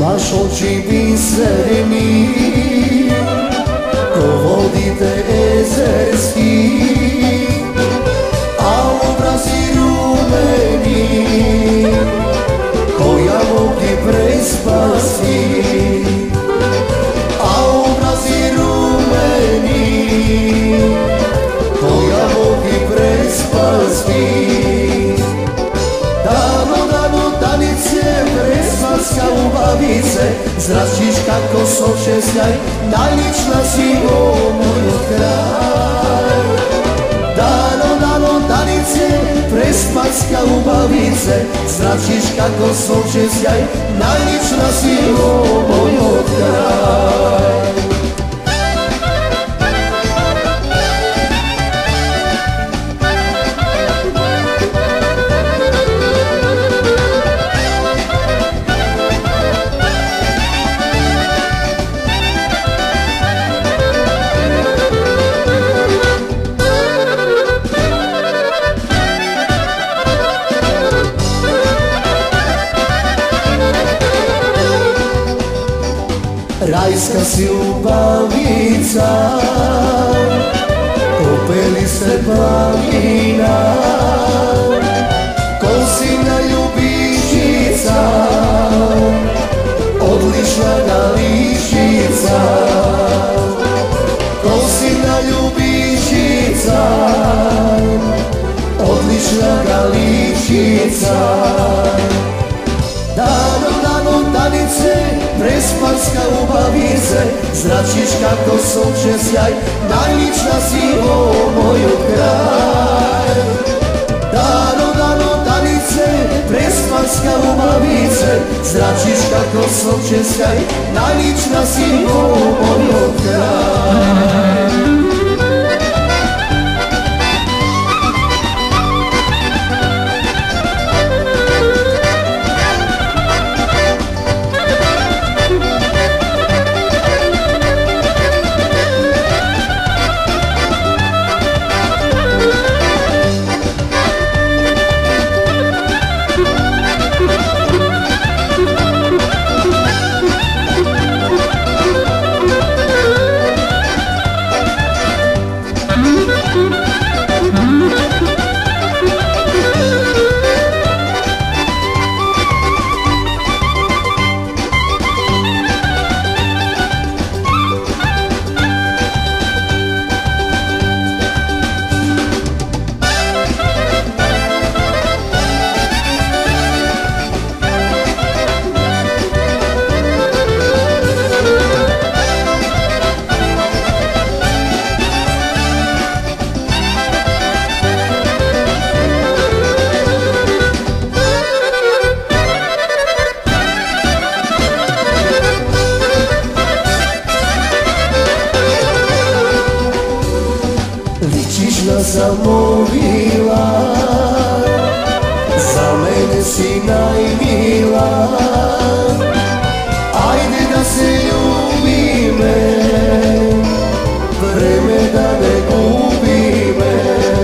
Imaš oči biserni, ko vodite ezerski, a obrazi rumeni, ko jabuke prespasi. A obrazi rumeni, ko jabuke prespasi. Presparska ubavice, zračiš kako soče sjaj, najlična si o moj kraj. Dano, danice, presparska ubavice, zračiš kako soče sjaj, najlična si o moj kraj. Rajska si ljubavica, kopeli se planina, ko sina ljubičica, odlična galičica. Ko sina ljubičica, odlična galičica. Dano, danice, presparska ubavice, zračiš kako soče sjaj, najlična si o moj kraj. Dano, danice, presparska ubavice, zračiš kako soče sjaj, najlična si o moj kraj. Zamovila, za mene si najmila, ajde da se ljubime, vreme da ne gubime.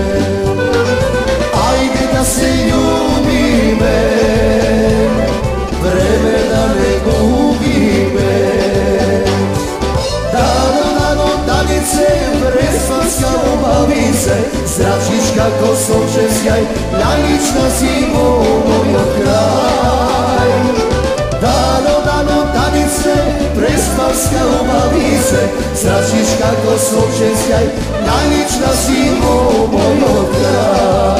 Ajde da se ljubime, vreme da ne gubime. Dano, danice, presparska ubavice, zračiš kako soče sjaj, najlična si o moj kraj. Dano, danice, presparska ubavice, zračiš kako soče sjaj, najlična si o moj kraj.